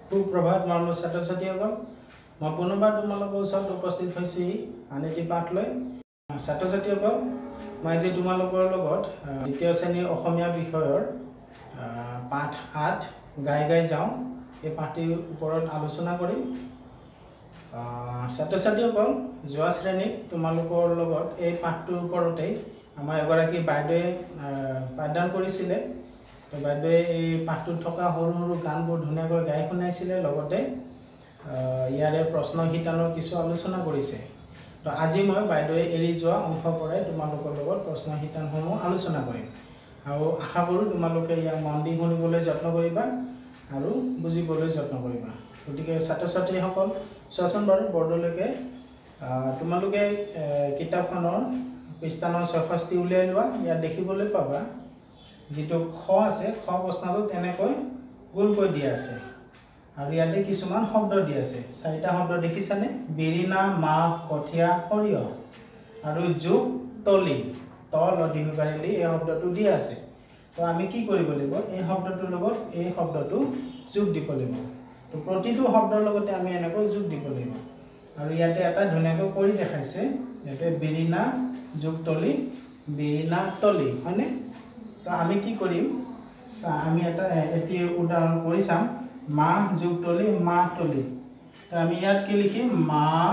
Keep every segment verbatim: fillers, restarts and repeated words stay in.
সুপ্ৰভাত মৰমৰ ছাত্ৰ ছাত্ৰীসকল মই পুনৰবাৰ তোমালোকৰ ওচৰত উপস্থিত হৈছো আন এটি পাঠ লৈ ছাত্ৰ ছাত্ৰীসকল মই আজি তোমালোকৰ লগত দ্বিতীয় শ্ৰেণীৰ অসমীয়া বিষয়ৰ পাঠ আঠ গাই গাই যাওঁ এই পাঠটিৰ ওপৰত আলোচনা কৰিম ছাত্ৰ ছাত্ৰীসকল যোৱা শ্ৰেণীত তোমালোকৰ লগত এই পাঠটোৰ ওপৰতে আমাৰ এগৰাকী বাইদেৱে পাঠদান কৰিছিলে তো বাইদেৱে এই পাঠটোত থকা সৰু সৰু গানবোৰ ধুনীয়াকৈ গাই শুনাইছিলে লগতে ইয়াৰে প্ৰশ্ন শিতানৰ কিছু আলোচনা কৰিছে তো আজি মই বাইদেৱে এৰি যোৱা অংশ পৰাই তোমালোকৰ লগত প্ৰশ্ন শিতানসমূহ আলোচনা কৰিম আৰু আশা কৰোঁ তোমালোকে ইয়াক মন দি শুনিবলৈ যত্ন কৰিবা আৰু বুজিবলৈ যত্ন কৰিবা গতিকে ছাত্ৰ ছাত্ৰীসকল চোৱাচোন বাৰু বৰ্ডলৈকে তোমালোকে কিতাপখনৰ পৃষ্ঠা নম্বৰ ছয়ষষ্ঠি উলিয়াই লোৱা ইয়াত দেখিবলৈ পাবা যেটো খ আছে খ প্ৰশ্নটো তেনেকৈ গোলকৈ দিয়া আছে আৰু ইয়াতে কিছুমান শব্দ দিয়া আছে চাৰিটা শব্দ দেখিছানে বিৰিনা মাহ কঠিয়া সৰিয়হ আৰু যোগ তলি তল অধিকাৰীলি এই শব্দটো দিয়া আছে তো আমি কি কৰিব লাগিব এই শব্দটোৰ লগত এই শব্দটো যোগ দিব লাগিব তো প্ৰতিটো শব্দৰ লগতে আমি এনেকৈ যোগ দিব লাগিব আৰু ইয়াতে এটা ধুনীয়াকৈ কৰি দেখাইছে ইয়াতে বিৰিনা যোগ তলি বিৰিনা তলি হয়নে তো আমি কি কৰিম আমি এটা এটি উদাহৰণ কৰি চাম মাহ যোগ তলি মাহ তলি তো আমি ইয়াত কি লিখিম মাহ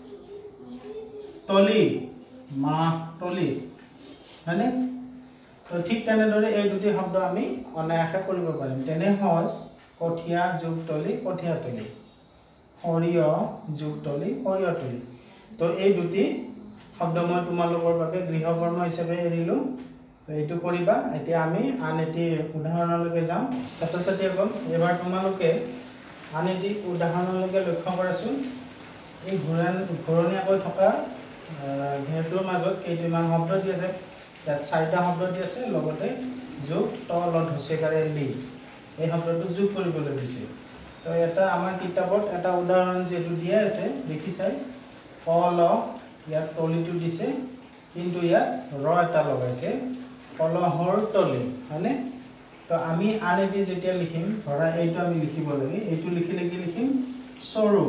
তলি মাহ তলি হয়নে তো ঠিক তেনেদৰে এই দুটি শব্দ আমি অনায়াসে কৰিব পাৰিম তেনে সহজ কঠিয়া যোগ তলি কঠিয়া তলি সৰিয়হ যোগ তলি সৰিয়হ তলি তো এই দুটি শব্দ মই তোমালোকৰ বাবে গৃহকৰ্ম হিচাপে এৰিলো তো এইটো কৰিবা এতিয়া আমি আন এটি উদাহৰণলৈকে যাম ছাত্ৰ ছাত্ৰীসকল এবাৰ তোমালোকে আন এটি উদাহৰণলৈকে লক্ষ্য কৰাচোন এই ঘূৰণ ঘূৰণীয়াকৈ থকা ঘেৰটোৰ মাজত কেইটামান শব্দ দি আছে ইয়াত চাৰিটা শব্দ দি আছে লগতে যোগ তল ধচেকাৰে লি এই শব্দটো যোগ কৰিবলৈ দিছে তো এটা আমাৰ কিতাপত এটা উদাহৰণ যেটো দিয়া আছে দেখিছাই কল ইয়াত তলিটো দিছে কিন্তু ইয়াত ৰ এটা লগাইছে কলহৰ তলি হয়নে তো আমি আন এটি যেতিয়া লিখিম ধৰা এইটো আমি লিখিব লাগে এইটো লিখিলে কি লিখিম সৰু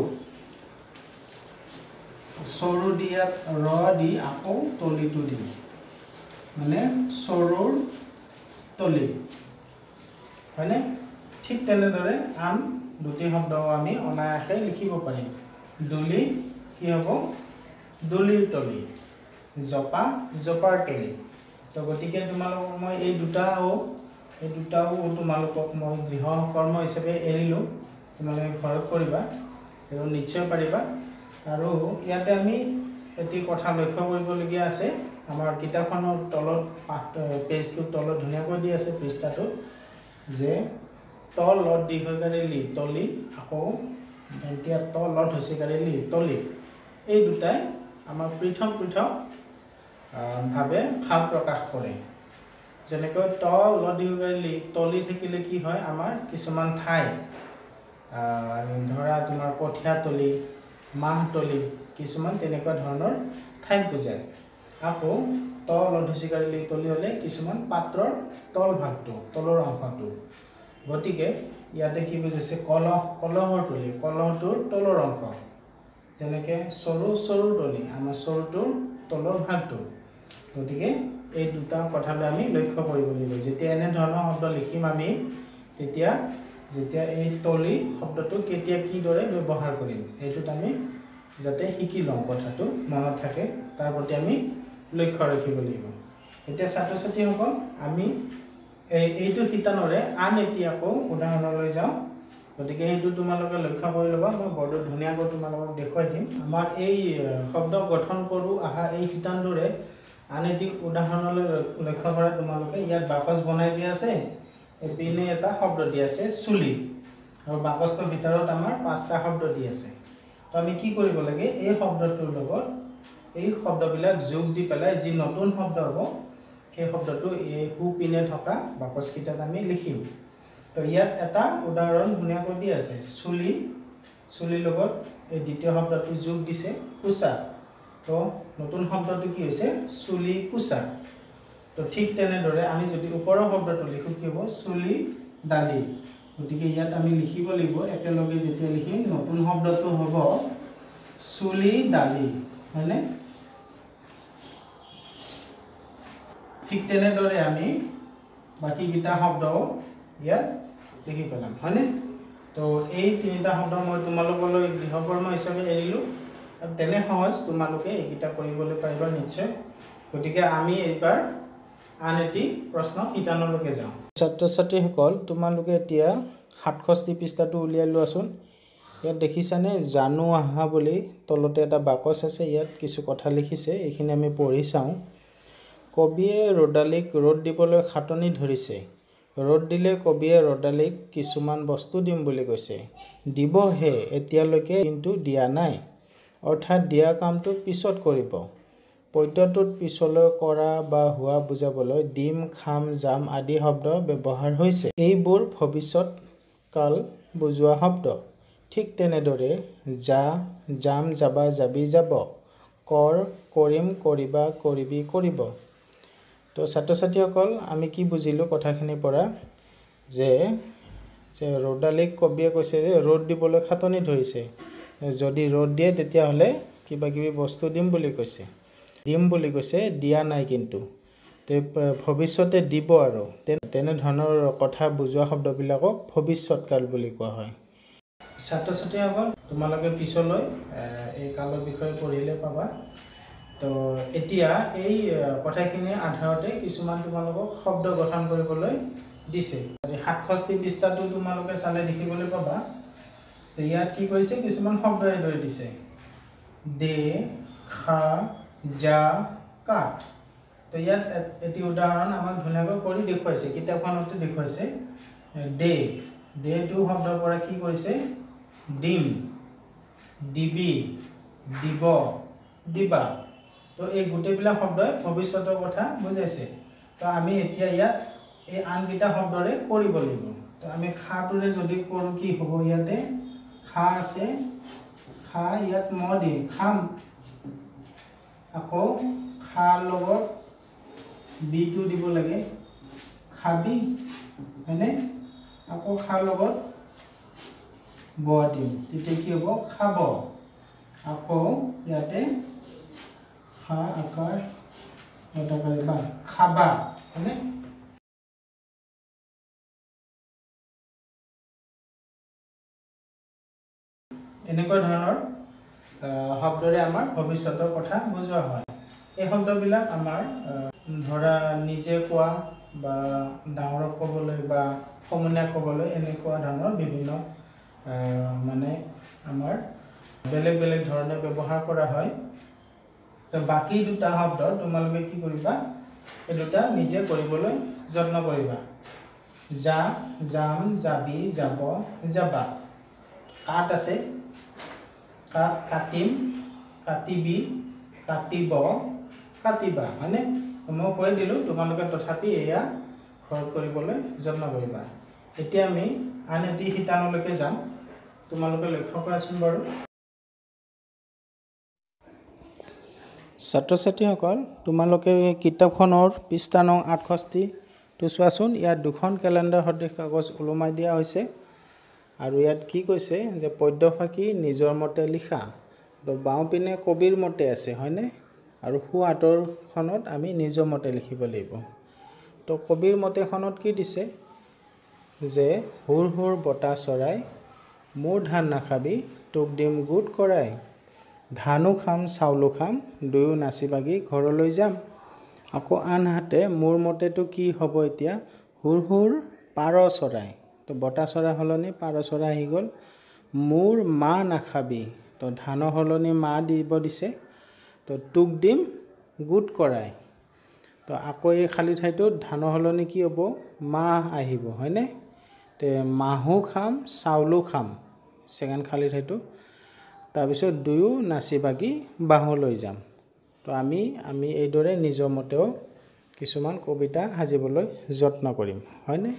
সৰু দি ইয়াত ৰ দি আকৌ তলিটো দিম মানে সৰুৰ তলি হয়নে ঠিক তেনেদৰে আন দুটি শব্দ আমি অনায়াসে লিখিব পাৰিম দুলি কি হ'ব দুলিৰ তলি জপা জপাৰ তলি তো গতিকে তোমালোকক মই এই দুটাও এই দুটাও তোমালোকক মই গৃহ কৰ্ম হিচাপে এৰিলো তোমালোকে ঘৰত কৰিবা আৰু নিশ্চয় পাৰিবা আৰু ইয়াতে আমি এটি কথা লক্ষ্য কৰিবলগীয়া আছে আমাৰ কিতাপখনৰ তলত পেজটোৰ তলত ধুনীয়াকৈ দি আছে পৃষ্ঠাটো যে তলত দীৰ্ঘকাৰী লি তলি আকৌ এতিয়া তলত হচেকাৰী লি তলি এই দুটাই আমাৰ পৃথক পৃথক ভাবে ভাৱ প্ৰকাশ কৰে যেনেকৈ তল দীৰ্ঘকাৰী তলি থাকিলে কি হয় আমাৰ কিছুমান ঠাই ধৰা তোমাৰ কঠিয়া তলি মাহ তলি কিছুমান তেনেকুৱা ধৰণৰ ঠাই বুজায় আকৌ তল ধচেকাৰী তলি হ'লে কিছুমান পাত্ৰৰ তল ভাগটো তলৰ অংশটো গতিকে ইয়াতে কি বুজাইছে কলহ কলহৰ তলি কলহটোৰ তলৰ অংশ যেনেকৈ সৰু সৰু তলি আমাৰ সৰুটোৰ তলৰ ভাগটো গতিকে এই দুটা কথালৈ আমি লক্ষ্য কৰিব লাগিব যেতিয়া এনে ধৰণৰ শব্দ লিখিম আমি তেতিয়া যেতিয়া এই তলি শব্দটো কেতিয়া কি দৰে ব্যৱহাৰ কৰিম এইটোত আমি যাতে শিকি লওঁ কথাটো মনত থাকে তাৰ প্ৰতি আমি লক্ষ্য ৰাখিব লাগিব এতিয়া ছাত্ৰ ছাত্ৰীসকল আমি এই এইটো শিতানৰে আন এটি আকৌ উদাহৰণলৈ যাওঁ গতিকে এইটো তোমালোকে লক্ষ্য কৰি ল'বা মই বৰ্ডত ধুনীয়াকৈ তোমালোকক দেখুৱাই দিম আমাৰ এই শব্দ গঠন কৰোঁ আহা এই শিতানটোৰে আন এটি উদাহৰণলৈ লক্ষ্য কৰা তোমালোকে ইয়াত বাকচ বনাই দিয়া আছে এপিনে এটা শব্দ দি আছে চুলি আৰু বাকচটোৰ ভিতৰত আমাৰ পাঁচটা শব্দ দি আছে তো আমি কি কৰিব লাগে এই শব্দটোৰ লগত এই শব্দবিলাক যোগ দি পেলাই যি নতুন শব্দ হ'ব সেই শব্দটো এই সুপিনে থকা বাকচকেইটাত আমি লিখিম তো ইয়াত এটা উদাহৰণ ধুনীয়াকৈ দি আছে চুলি চুলিৰ লগত এই দ্বিতীয় শব্দটো যোগ দিছে কুচা তো নতুন শব্দটো কি হৈছে চুলি কুচা তো ঠিক তেনেদৰে আমি যদি ওপৰৰ শব্দটো লিখো কি হ'ব চুলি দালি গতিকে ইয়াত আমি লিখিব লাগিব একেলগে যেতিয়া লিখিম নতুন শব্দটো হ'ব চুলি দালি হয়নে ঠিক তেনেদৰে আমি বাকি কিটা শব্দও ইয়াত লিখি পেলাম হয়নে তো এই তিনিটা শব্দ মই তোমালোকলৈ গৃহকৰ্ম হিচাপে এৰিলো আৰু তেনে সহজ তোমালোকে এইকিটা কৰিবলৈ পাৰিবা নিশ্চয় গতিকে আমি এইবাৰ আন এটি প্ৰশ্ন শিতানলৈকে যাওঁ ছাত্ৰ ছাত্ৰীসকল তোমালোকে এতিয়া সাতষষ্ঠি পৃষ্ঠাটো উলিয়াই লোৱাচোন ইয়াত দেখিছানে জানু আহা বুলি তলতে এটা বাকচ আছে ইয়াত কিছু কথা লিখিছে এইখিনি আমি পঢ়ি চাওঁ কবিয়ে ৰদালিক ৰদ দিবলৈ খাটনি ধৰিছে ৰদ দিলে কবিয়ে ৰদালিক কিছুমান বস্তু দিম বুলি কৈছে দিব হে এতিয়ালৈকে কিন্তু দিয়া নাই অৰ্থাৎ দিয়া কামটো পিছত কৰিব পদ্যটোত পিছলৈ কৰা বা হোৱা বুজাবলৈ ডিম খাম জাম আদি শব্দ ব্যৱহাৰ হৈছে এইবোৰ ভৱিষ্যত কাল বুজোৱা শব্দ ঠিক তেনেদৰে যা জাম যাবা যাবি যাব কৰ কৰিম কৰিবা কৰিবি কৰিব তো ছাত্ৰ ছাত্ৰীসকল আমি কি বুজিলো কথাখিনিৰ পৰা যে যে ৰদালিক কবিয়ে কৈছে যে ৰদ দিবলৈ খাটনি ধৰিছে যদি ৰদ দিয়ে তেতিয়া হলে কিবা কিবি বস্তু দিম বুলি কৈছে দিম বুলি কৈছে দিয়া নাই কিন্তু তে ভৱিষ্যতে দিব আৰু তেনে ধৰণৰ কথা বুজোৱা শব্দবিলাকক ভৱিষ্যৎকাল বুলি কোৱা হয় ছাত্ৰ ছাত্ৰীসকল তোমালোকে পিছলৈ এই কালৰ বিষয়ে পঢ়িলে পাবা তো এতিয়া এই কথাখিনিৰ আধাৰতে কিছুমান তোমালোকক শব্দ গঠন কৰিবলৈ দিছে সাতষষ্ঠি পৃষ্ঠাটো তোমালোকে চালে দেখিবলৈ পাবা যে ইয়াত কি কৰিছে কিছুমান শব্দ এদৰে দিছে দে খা যা কাট তো ইয়াত এটি উদাহৰণ আমাক ধুনীয়াকৈ কৰি দেখুৱাইছে কিতাপখনতে দেখুৱাইছে দে দে টু শব্দৰ পৰা কি কৰিছে ডিম দিবি দিব দিবা তো এই গোটেইবিলাক শব্দই ভৱিষ্যতৰ কথা বুজাইছে তো আমি এতিয়া ইয়াত এই আনকিটা শব্দৰে কৰিব লাগিব তো আমি খাটোৰে যদি কৰো কি হ'ব ইয়াতে খা আছে খা ইয়াত ম দিম খাম আকৌ খা লগত বিটো দিব লাগে খাবি হয়নে আকৌ খা লগত ব দিম তেতিয়া কি হ'ব খাব আকৌ ইয়াতে খা আকাৰ এটা কৰিবা খাবা হয়নে এনেকুৱা ধৰণৰ শব্দৰে আমাৰ ভৱিষ্যতৰ কথা বুজোৱা হয় এই শব্দবিলাক আমাৰ ধৰা নিজে কোৱা বা ডাঙৰক ক'বলৈ বা সমনীয়াক ক'বলৈ এনেকুৱা ধৰণৰ বিভিন্ন মানে আমাৰ বেলেগ বেলেগ ধৰণে ব্যৱহাৰ কৰা হয় তো বাকি দুটা শব্দ তোমালোকে কি কৰিবা এই দুটা নিজে কৰিবলৈ যত্ন কৰিবা যা যাম যাবি যাব যাবা কাট আছে কাট কাটিম কাটিবি কাটিব কাটিবা হয়নে মই কৈ দিলোঁ তোমালোকে তথাপি এয়া ঘৰত কৰিবলৈ যত্ন কৰিবা এতিয়া আমি আন এটি শিতানলৈকে যাম তোমালোকে লক্ষ্য কৰাচোন বাৰু ছাত্ৰ ছাত্ৰীসকল তোমালোকে কিতাপখনৰ পৃষ্ঠা নং আঠষষ্ঠি তো চোৱাচোন ইয়াত দুখন কেলেণ্ডাৰ সদৃশ কাগজ ওলোমাই দিয়া হৈছে আৰু ইয়াত কি কৈছে যে পদ্যফাকি নিজৰ মতে লিখা তো বাওঁ পিনে কবিৰ মতে আছে হয়নে আৰু হু আঁতৰখনত আমি নিজৰ মতে লিখিব লাগিব তো কবিৰ মতেখনত কি দিছে যে হুৰ হুৰ বতা চৰাই মোৰ ধান নাখাবি তোক দিম গোট কৰাই ধানো খাম চাউলো খাম দুয়ো নাচি বাগি ঘৰলৈ যাম আকৌ আনহাতে মোৰ মতেটো কি হ'ব এতিয়া হুৰ হুৰ পাৰ চৰাই তো বতা চৰাই হলনি পাৰ চৰাই আহি গ'ল মোৰ মা নাখাবি তো ধানৰ হলনি মা দিব দিছে তো তোক দিম গোট কৰাই তো আকৌ এই খালি ঠাইটোত ধানৰ হলনি কি হ'ব মাহ আহিব হয়নে তে মাহো খাম চাউলো খাম সেকেন্ড খালি ঠাইটো তাৰপিছত দুয়ো নাচি বাগি বাহলৈ যাম তো আমি আমি এইদৰে নিজৰ মতেও কিছুমান কবিতা সাজিবলৈ যত্ন কৰিম হয়নে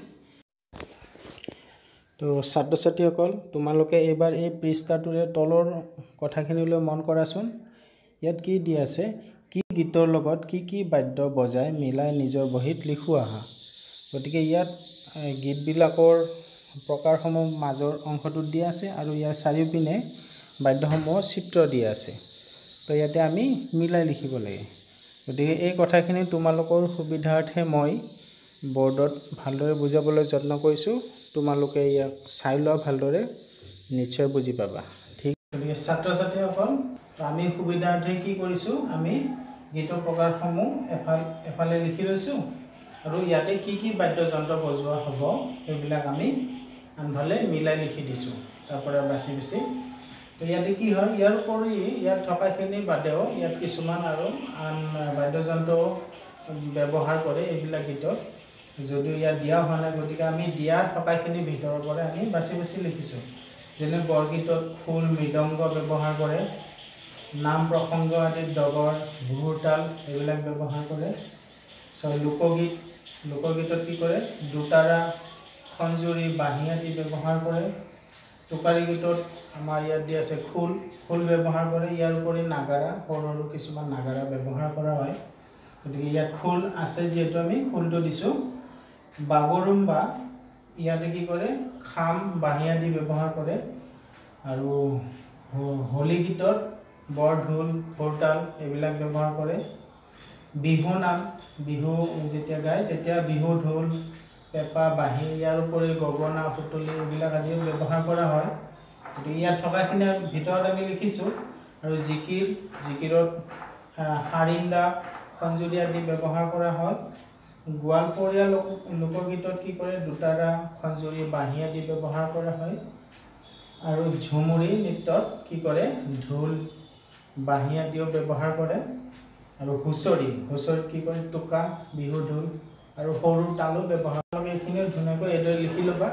তো ছাত্ৰ ছাত্ৰীসকল তোমালোকে এইবাৰ এই পৃষ্ঠাটোৰে তলৰ কথাখিনিলৈ মন কৰাচোন ইয়াত কি দি আছে কি গীতৰ লগত কি কি বাদ্য বজাই মিলাই নিজৰ বহীত লিখোৱা আহা গতিকে ইয়াত গীতবিলাকৰ প্ৰকাৰসমূহ মাজৰ অংশটোত দিয়া আছে আৰু ইয়াৰ চাৰিওপিনে বাদ্যসমূহ চিত্ৰ দিয়া আছে। তো ইয়াতে আমি মিলাই লিখিব লাগে। গতিকে এই কথাখিনি তোমালোকৰ সুবিধাৰ্থে মই বৰ্ডত ভালদৰে বুজাবলৈ যত্ন কৰিছোঁ। তোমালোকে ইয়াক চাই লোৱা ভালদৰে, নিশ্চয় বুজি পাবা। ঠিক গতিকে ছাত্ৰ ছাত্ৰীসকল, আমি সুবিধাৰ্থে কি কৰিছোঁ, আমি গীতৰ প্ৰকাৰসমূহ এফাল এফালে লিখি লৈছোঁ আৰু ইয়াতে কি কি বাদ্যযন্ত্ৰ বজোৱা হ'ব সেইবিলাক আমি আনফালে মিলাই লিখি দিছোঁ তাৰ পৰা বাছি বাছি। তো ইয়াতে কি হয়, ইয়াৰ উপৰি ইয়াত থকাখিনি বাদেও ইয়াত কিছুমান আৰু আন বাদ্যযন্ত্ৰ ব্যৱহাৰ কৰে এইবিলাক গীতত, যদিও ইয়াত দিয়া হোৱা নাই। গতিকে আমি দিয়া থকাখিনিৰ ভিতৰৰ পৰা আমি বাছি বাছি লিখিছোঁ। যেনে বৰগীতত খোল, মৃদংগ ব্যৱহাৰ কৰে, নাম প্ৰসংগ আদিত ডগৰ, ঘূৰতাল এইবিলাক ব্যৱহাৰ কৰে। ছয় লোকগীত, লোকগীতত কি কৰে, দুতাৰা, খঞ্জুৰি, বাঁহী আদি ব্যৱহাৰ কৰে। টোকাৰী গীতত আমাৰ ইয়াত দিয়া আছে খোল, খোল ব্যৱহাৰ কৰে। ইয়াৰ উপৰি নাগাৰা, সৰু সৰু কিছুমান নাগাৰা ব্যৱহাৰ কৰা হয়। গতিকে ইয়াত খোল আছে যিহেতু আমি খোলটো দিছোঁ। বাগৰুম্বা, ইয়াতে কি কৰে, খাম, বাঁহী আদি ব্যৱহাৰ কৰে। আৰু হোলী গীতত বৰঢোল, ভোৰতাল এইবিলাক ব্যৱহাৰ কৰে। বিহু নাম, বিহু যেতিয়া গায় তেতিয়া বিহু ঢোল, পেঁপা, বাঁহী, ইয়াৰ উপৰি গগনা, সুতুলি এইবিলাক আদিও ব্যৱহাৰ কৰা হয়। গতিকে ইয়াত থকাখিনিৰ ভিতৰত আমি লিখিছোঁ। আৰু জিকিৰ, জিকিৰত সাৰিন্দা, খঞ্জুৰি আদি ব্যৱহাৰ কৰা হয়। গোৱালপৰীয়া লোক লোকগীতত কি কৰে, দুতাৰা, খঞ্জুৰি, বাঁহী আদি ব্যৱহাৰ কৰা হয়। আৰু ঝুমুৰি নৃত্যত কি কৰে, ঢোল, বাঁহী আদিও ব্যৱহাৰ কৰে। আৰু হুঁচৰি, হুঁচৰিত কি কৰে, টোকা, বিহু ঢোল আৰু সৰু তালো ব্যৱহাৰ কৰে। এইখিনিও ধুনীয়াকৈ এইদৰে লিখি ল'বা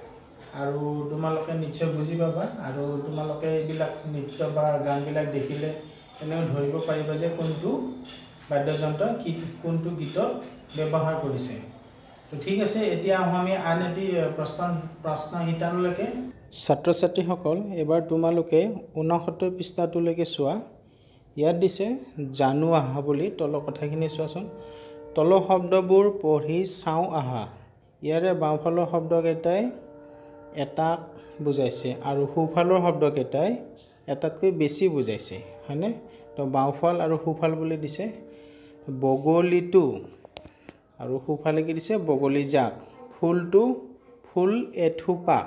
আৰু তোমালোকে নিশ্চয় বুজি পাবা। আৰু তোমালোকে এইবিলাক নৃত্য বা গানবিলাক দেখিলে এনেও ধৰিব পাৰিবা যে কোনটো বাদ্যযন্ত্ৰ কি কোনটো গীতত ব্যৱহাৰ কৰিছে। তো ঠিক আছে, এতিয়া আহোঁ আমি আন এটি প্ৰশ্ন প্ৰশ্ন শিতানলৈকে। ছাত্ৰ ছাত্ৰীসকল, এবাৰ তোমালোকে ঊনসত্তৰ পৃষ্ঠাটোলৈকে চোৱা। ইয়াত দিছে জানো আহা বুলি, তলৰ কথাখিনি চোৱাচোন। তলৰ শব্দবোৰ পঢ়ি চাওঁ আহা। ইয়াৰে বাওঁফালৰ শব্দকেইটাই এটাক বুজাইছে আৰু সোঁফালৰ শব্দকেইটাই এটাতকৈ বেছি বুজাইছে, হয়নে? তো বাওঁফাল আৰু সোঁফাল বুলি দিছে। বগলীটো আৰু সোঁফালে কি দিছে, বগলী জাক। ফুলটো, ফুল এথোপা।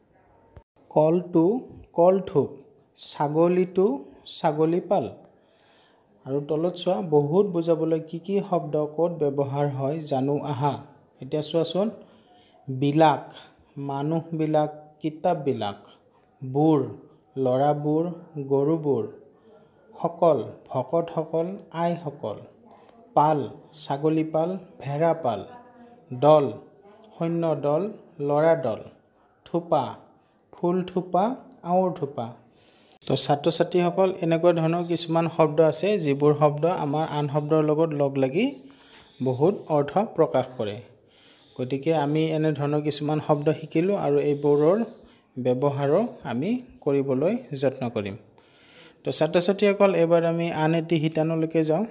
কলটো, কলথোক। ছাগলীটো, ছাগলী পাল। আৰু তলত চোৱা, বহুত বুজাবলৈ কি কি শব্দ ক'ত ব্যৱহাৰ হয় জানো আহা। এতিয়া চোৱাচোন, বিলাক, মানুহবিলাক, কিতাপবিলাক। বোৰ, ল'ৰাবোৰ, গৰুবোৰ। সকল, ভকতসকল, আইসকল। পাল, ছাগলী পাল, ভেড়া পাল। দল, সৈন্য দল, ল'ৰা দল। থোপা, ফুল থোপা, আউৰ থোপা। তো ছাত্ৰ ছাত্ৰীসকল, এনেকুৱা ধৰণৰ কিছুমান শব্দ আছে যিবোৰ শব্দ আমাৰ আন শব্দৰ লগত লগ লাগি বহুত অৰ্থ প্ৰকাশ কৰে। গতিকে আমি এনেধৰণৰ কিছুমান শব্দ শিকিলোঁ আৰু এইবোৰৰ ব্যৱহাৰো আমি কৰিবলৈ যত্ন কৰিম। তো ছাত্ৰ ছাত্ৰীসকল, এবাৰ আমি আন এটি শিতানলৈকে যাওঁ।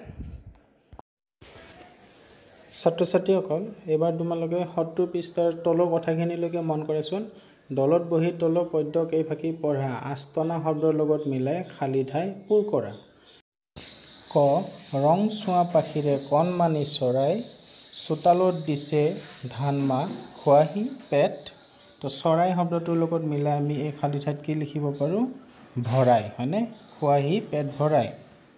ছাত্ৰ ছাত্ৰীসকল, এইবাৰ তোমালোকে সত্তৰ পৃষ্ঠাৰ তলৰ কথাখিনিলৈকে মন কৰাচোন। দলত বহি তলৰ পদ্য কেইফাকি পঢ়া, আস্তনা শব্দৰ লগত মিলাই খালী ঠাই পূৰ কৰা। ক, ৰং চোৱা পাখিৰে কণমানি চৰাই, চোতালত দিছে ধান মাহ, খোৱাহি পেট। তো চৰাই শব্দটোৰ লগত মিলাই আমি এই খালী ঠাইত কি লিখিব পাৰোঁ, ভৰাই, হয়নে? খোৱাহি পেট ভৰাই।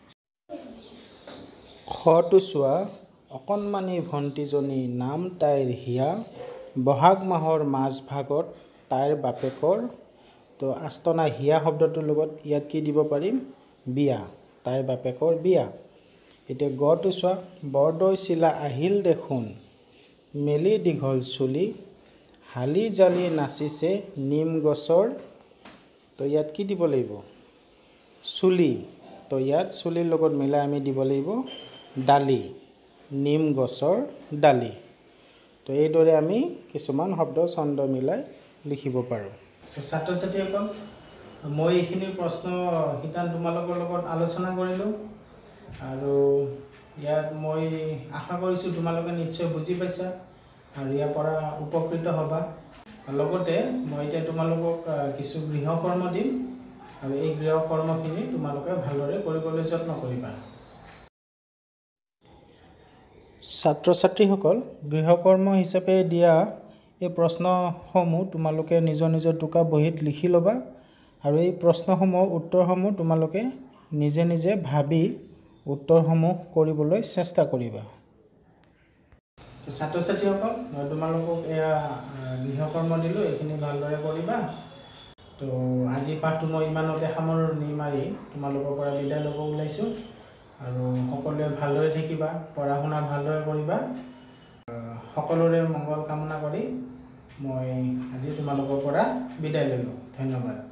খটো চোৱা, অকণমানি ভণ্টিজনী নাম তাইৰ হিয়া, বহাগ মাহৰ মাজভাগত তাইৰ বাপেকৰ। তো আস্তনা হিয়া শব্দটোৰ লগত ইয়াত কি দিব পাৰিম, বিয়া, তাইৰ বাপেকৰ বিয়া। এতিয়া গটো চোৱা, বৰদৈ চিলা আহিল দেখোন, মেলি দীঘল চুলি, হালি জালি নাচিছে নিম গছৰ। তো ইয়াত কি দিব লাগিব, চুলি। তো ইয়াত চুলিৰ লগত মিলাই আমি দিব লাগিব ডালি, নিম গছৰ ডালি। তো এইদৰে আমি কিছুমান শব্দ ছন্দ মিলাই লিখিব পাৰোঁ। ছাত্ৰ ছাত্ৰীসকল, মই এইখিনি প্ৰশ্ন শিতান তোমালোকৰ লগত আলোচনা কৰিলোঁ আৰু ইয়াত মই আশা কৰিছোঁ তোমালোকে নিশ্চয় বুজি পাইছা আৰু ইয়াৰ পৰা উপকৃত হ'বা। লগতে মই এতিয়া তোমালোকক কিছু গৃহকৰ্ম দিম আৰু এই গৃহকৰ্মখিনি তোমালোকে ভালদৰে কৰিবলৈ যত্ন কৰিবা। ছাত্ৰ ছাত্ৰীসকল, গৃহকৰ্ম হিচাপে দিয়া এই প্ৰশ্নসমূহ তোমালোকে নিজৰ নিজৰ টোকা বহীত লিখি ল'বা আৰু এই প্ৰশ্নসমূহৰ উত্তৰসমূহ তোমালোকে নিজে নিজে ভাবি উত্তৰসমূহ কৰিবলৈ চেষ্টা কৰিবা। ছাত্ৰ ছাত্ৰীসকল, মই তোমালোকক এয়া গৃহকৰ্ম দিলোঁ, এইখিনি ভালদৰে কৰিবা। তো আজি পাঠটো মই ইমানতে সামৰণি মাৰি তোমালোকৰ পৰা বিদায় ল'ব ওলাইছোঁ আৰু সকলোৱে ভালদৰে থাকিবা, পঢ়া শুনা ভালদৰে কৰিবা। সকলোৰে মংগল কামনা কৰি মই আজি তোমালোকৰ পৰা বিদায় ল'লোঁ। ধন্যবাদ।